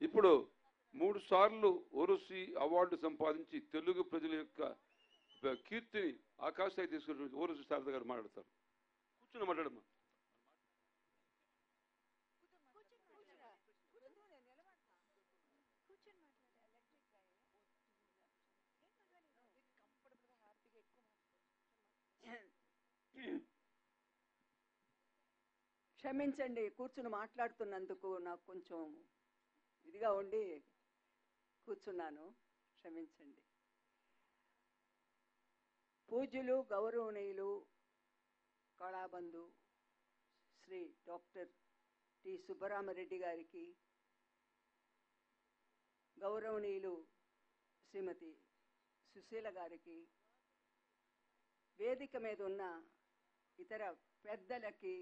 ఇప్పుడు 3 సార్లు ఓరసి అవార్డు సంపాదించి తెలుగు ప్రజల యొక్క కీర్తిని ఆకాశానికి తీసుకున్న ఓరసి శారద గారు మాట్లాడతారు. కూర్చుని మాట్లాడమ్మా. క్షమించండి, కూర్చుని మాట్లాడుతున్నందుకు నాకు కొంచెం ఇదిగా ఉండి కూర్చున్నాను, క్షమించండి. పూజ్యులు గౌరవనీయులు కళాబంధు శ్రీ డాక్టర్ టి సుబ్బరామరెడ్డి గారికి, గౌరవనీయులు శ్రీమతి సుశీల గారికి, వేదిక మీద ఉన్న ఇతర పెద్దలకి,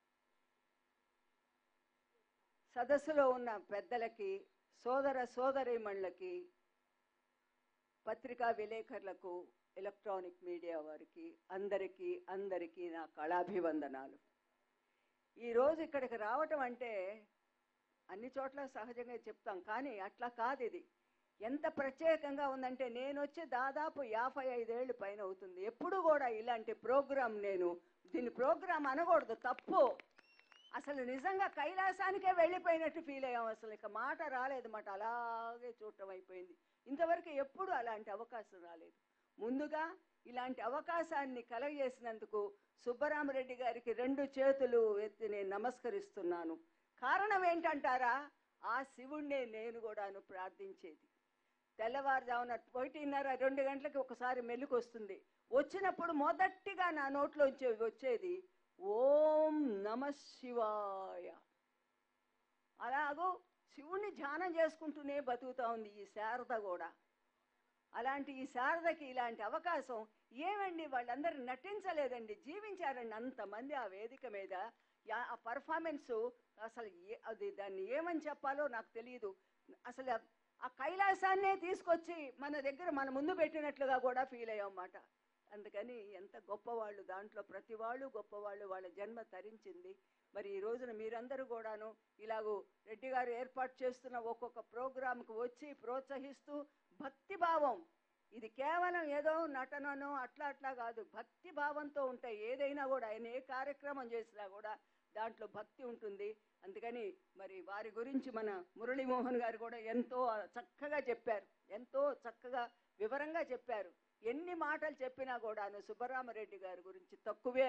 సదస్సులో ఉన్న పెద్దలకి, సోదర సోదరీమణులకి, పత్రికా విలేకరులకు, ఎలక్ట్రానిక్ మీడియా వారికి అందరికీ నా కళాభివందనాలు. ఈరోజు ఇక్కడికి రావటం అంటే అన్ని చోట్ల సహజంగా చెప్తాం, కానీ అట్లా కాదు. ఇది ఎంత ప్రత్యేకంగా ఉందంటే, నేను వచ్చి దాదాపు 55 ఏళ్ళు పైన అవుతుంది. ఎప్పుడు కూడా ఇలాంటి ప్రోగ్రాం, నేను దీన్ని ప్రోగ్రాం అనకూడదు, తప్పు. అసలు నిజంగా కైలాసానికే వెళ్ళిపోయినట్టు ఫీల్ అయ్యాం. అసలు ఇక మాట రాలేదు, మాట అలాగే చూడటం అయిపోయింది. ఇంతవరకు ఎప్పుడు అలాంటి అవకాశం రాలేదు. ముందుగా ఇలాంటి అవకాశాన్ని కలగజేసినందుకు సుబ్బరామరెడ్డి గారికి 2 చేతులు ఎత్తి నేను నమస్కరిస్తున్నాను. కారణం ఏంటంటారా? ఆ శివుణ్ణే నేను కూడాను ప్రార్థించేది. తెల్లవారుజామున 1:30, 2 గంటలకి ఒకసారి మెలుకు వస్తుంది. వచ్చినప్పుడు మొదటిగా నా నోట్లోంచి వచ్చేది ఓం నమ శివాయ. అలాగూ శివుణ్ణి ధ్యానం చేసుకుంటూనే బతుకుతా ఉంది ఈ శారద కూడా. అలాంటి ఈ శారదకి ఇలాంటి అవకాశం ఏమండి, వాళ్ళందరూ నటించలేదండి, జీవించారండి అంతమంది ఆ వేదిక మీద. ఆ పర్ఫార్మెన్సు అసలు అది దాన్ని ఏమని చెప్పాలో నాకు తెలియదు. అసలు ఆ కైలాసాన్నే తీసుకొచ్చి మన దగ్గర మన ముందు పెట్టినట్లుగా కూడా ఫీల్ అయ్యామన్నమాట. అందుకని ఎంత గొప్పవాళ్ళు, దాంట్లో ప్రతి వాళ్ళు గొప్పవాళ్ళు, వాళ్ళ జన్మ తరించింది. మరి ఈ రోజున మీరందరూ కూడాను ఇలాగూ రెడ్డి గారు ఏర్పాటు చేస్తున్న ఒక్కొక్క ప్రోగ్రాంకు వచ్చి ప్రోత్సహిస్తూ, భక్తిభావం, ఇది కేవలం ఏదో నటననో అట్లా కాదు, భక్తి భావంతో ఉంటాయి ఏదైనా కూడా. ఆయన ఏ కార్యక్రమం చేసినా కూడా దాంట్లో భక్తి ఉంటుంది. అందుకని మరి వారి గురించి మన మురళీమోహన్ గారు కూడా ఎంతో చక్కగా చెప్పారు, ఎంతో చక్కగా వివరంగా చెప్పారు. ఎన్ని మాటలు చెప్పినా కూడాను సుబ్బరామరెడ్డి గారి గురించి తక్కువే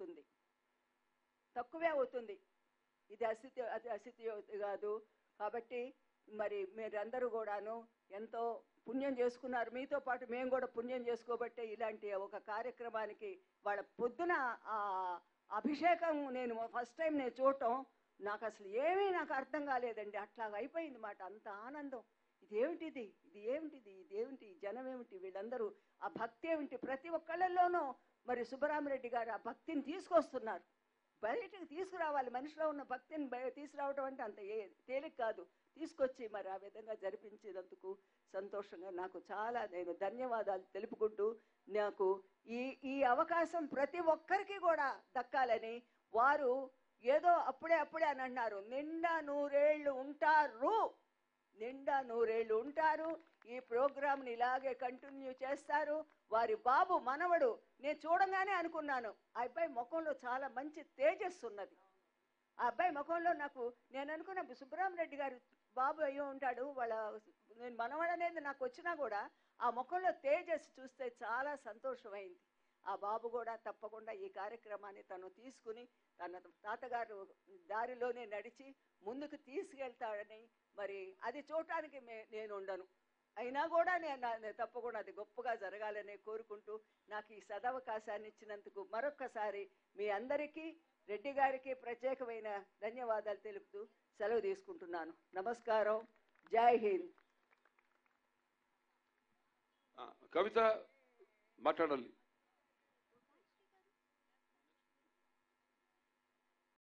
అవుతుంది. ఇది అసితి కాదు. కాబట్టి మరి మీరందరూ కూడాను ఎంతో పుణ్యం చేసుకున్నారు. మీతో పాటు మేము కూడా పుణ్యం చేసుకోబట్టే ఇలాంటి ఒక కార్యక్రమానికి వాళ్ళ పొద్దున అభిషేకం నేను ఫస్ట్ టైం నేను చూడటం, నాకు అసలు నాకు అర్థం కాలేదండి. అట్లా అయిపోయింది మాట, అంత ఆనందం. ఇదేమిటి జనం ఏమిటి, వీళ్ళందరూ ఆ భక్తి ఏమిటి, ప్రతి ఒక్కళ్ళలోనూ మరి సుబ్బరామరెడ్డి గారు ఆ భక్తిని తీసుకొస్తున్నారు, బయటకు తీసుకురావాలి. మనిషిలో ఉన్న భక్తిని తీసుకురావటం అంటే అంత తేలిక కాదు. తీసుకొచ్చి మరి ఆ విధంగా జరిపించేందుకు సంతోషంగా నాకు నేను ధన్యవాదాలు తెలుపుకుంటూ, నాకు ఈ అవకాశం ప్రతి ఒక్కరికి కూడా దక్కాలని, వారు ఏదో అప్పుడే అని అన్నారు, నిండా 100 ఏళ్ళు ఉంటారు, ఈ ప్రోగ్రామ్ని ఇలాగే కంటిన్యూ చేస్తారు. వారి బాబు మనవడు, నేను చూడంగానే అనుకున్నాను, ఆ అబ్బాయి ముఖంలో చాలా మంచి తేజస్సు ఉన్నది. ఆ అబ్బాయి ముఖంలో నేను అనుకున్న సుబ్బరామరెడ్డి గారు బాబు అయ్యో ఉంటాడు, నేను మనవడనేది నాకు వచ్చినా కూడా ఆ ముఖంలో తేజస్సు చూస్తే చాలా సంతోషమైంది. ఆ బాబు కూడా తప్పకుండా ఈ కార్యక్రమాన్ని తను తీసుకుని తన తాతగారు దారిలోనే నడిచి ముందుకు తీసుకెళ్తాడని, మరి అది చూడటానికి నేను ఉండను, అయినా కూడా నేను తప్పకుండా అది గొప్పగా జరగాలని కోరుకుంటూ, నాకు ఈ సదవకాశాన్ని ఇచ్చినందుకు మరొక్కసారి మీ అందరికీ, రెడ్డి గారికి ప్రత్యేకమైన ధన్యవాదాలు తెలుపుతూ సెలవు తీసుకుంటున్నాను. నమస్కారం, జై హింద్. కవిత మాట్లాడాలి.